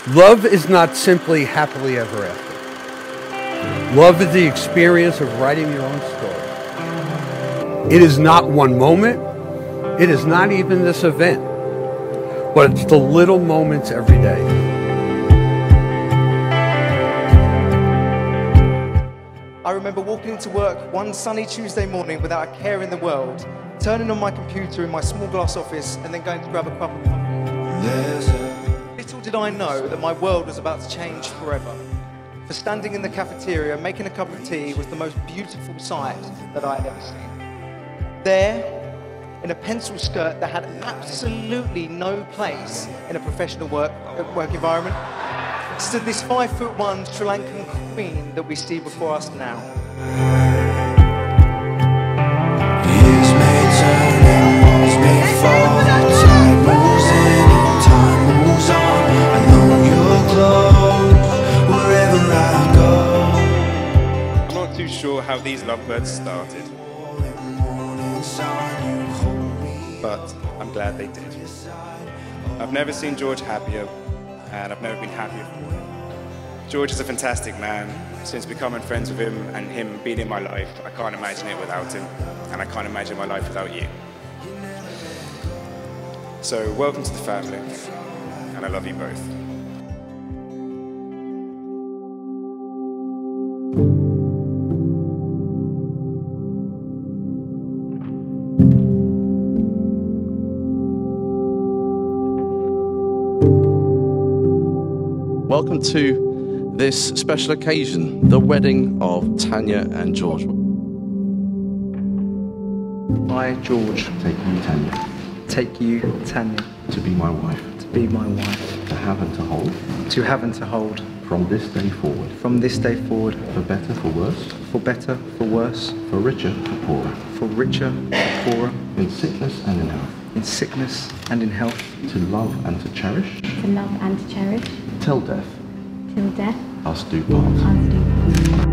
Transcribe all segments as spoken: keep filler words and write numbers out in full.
Love is not simply happily ever after. Love is the experience of writing your own story. It is not one moment. It is not even this event. But it's the little moments every day. I remember walking into work one sunny Tuesday morning without a care in the world, turning on my computer in my small glass office and then going to grab a cup of coffee. Little did I know that my world was about to change forever. For standing in the cafeteria making a cup of tea was the most beautiful sight that I had ever seen. There, in a pencil skirt that had absolutely no place in a professional work, work environment, stood this five foot one Sri Lankan queen that we see before us now. Sure how these lovebirds started, but I'm glad they did. I've never seen George happier, and I've never been happier for him. George is a fantastic man. Since becoming friends with him and him being in my life, I can't imagine it without him, and I can't imagine my life without you. So welcome to the family, and I love you both. Welcome to this special occasion, the wedding of Tanya and George. I, George, take you, Tanya, take you, Tanya, to be my wife, to be my wife, to have and to hold, to have and to hold, from this day forward, from this day forward, for better, for worse, for better, for worse, for richer, for poorer, for richer, for poorer, in sickness and in health, in sickness and in health, to love and to cherish, to love and to cherish, till death, till death, us do part. us do part.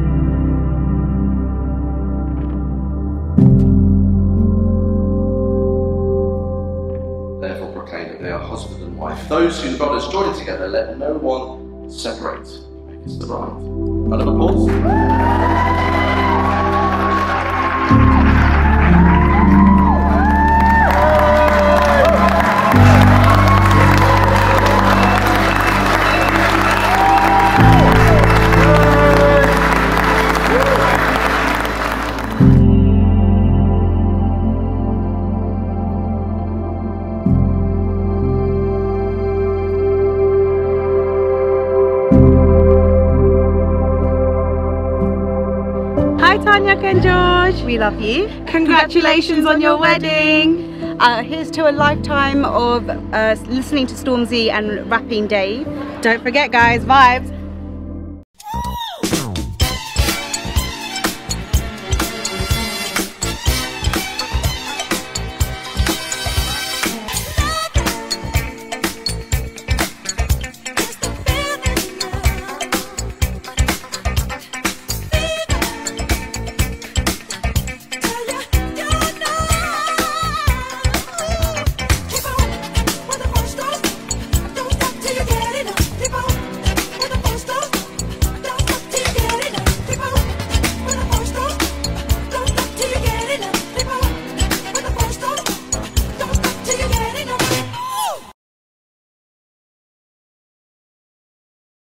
Therefore proclaim that they are husband and wife. Those whom God has joined together, let no one separate. Make us the bride. Round of applause. Hi Tanya and George, we love you. Congratulations on your wedding. Uh, here's to a lifetime of uh, listening to Stormzy and rapping Dave. Don't forget guys, vibes.